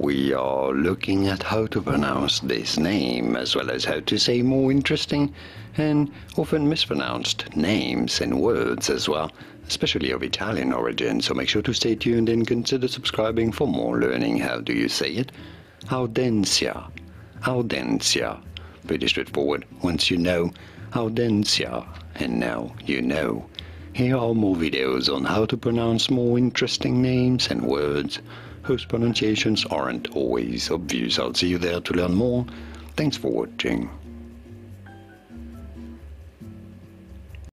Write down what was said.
we are looking at how to pronounce this name, as well as how to say more interesting and often mispronounced names and words as well, especially of Italian origin, so make sure to stay tuned and consider subscribing for more learning. How do you say it? Audenzia. Audenzia. Pretty straightforward once you know Audenzia, and now you know. Here are more videos on how to pronounce more interesting names and words whose pronunciations aren't always obvious. I'll see you there to learn more. Thanks for watching.